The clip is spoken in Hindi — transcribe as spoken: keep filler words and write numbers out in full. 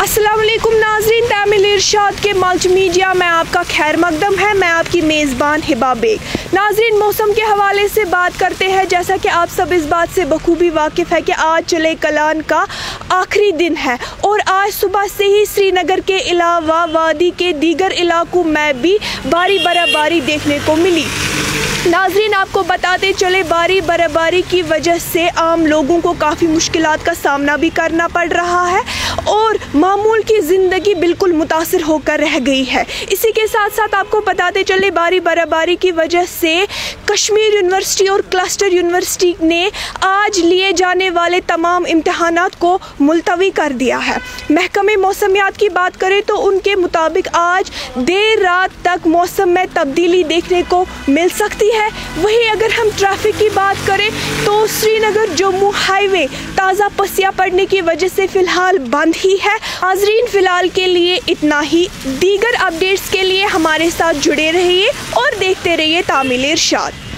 अस्सलाम वालेकुम नाज़रीन, तामिल इरशाद के मल्टीमीडिया में आपका खैर मकदम है। मैं आपकी मेज़बान हिबा बेग। नाज़रीन, मौसम के हवाले से बात करते हैं। जैसा कि आप सब इस बात से बखूबी वाकिफ़ है कि आज चले कलान का आखिरी दिन है और आज सुबह से ही श्रीनगर के अलावा वादी के दीगर इलाकों में भी भारी बर्फ़बारी देखने को मिली। नाज़रीन, आपको बताते चले भारी बर्फ़बारी की वजह से आम लोगों को काफ़ी मुश्किलात का सामना भी करना पड़ रहा है और मामूल की ज़िंदगी बिल्कुल मुतासिर होकर रह गई है। इसी के साथ साथ आपको बताते चले भारी बर्फ़बारी की वजह से कश्मीर यूनिवर्सिटी और क्लस्टर यूनिवर्सिटी ने आज लिए जाने वाले तमाम इम्तहानात को मुलतवी कर दिया है। महकमे मौसमियात की बात करें तो उनके मुताबिक आज देर रात तक मौसम में तब्दीली देखने को मिल सकती है। वहीं अगर हम ट्रैफिक की बात करें तो श्रीनगर जम्मू हाईवे ताज़ा पसिया पड़ने की वजह से फ़िलहाल बंद ही है। नाज़रीन, फ़िलहाल के लिए इतना ही। दीगर अपडेट्स के लिए हमारे साथ जुड़े रहिए और देखते रहिए तामिल इरशाद।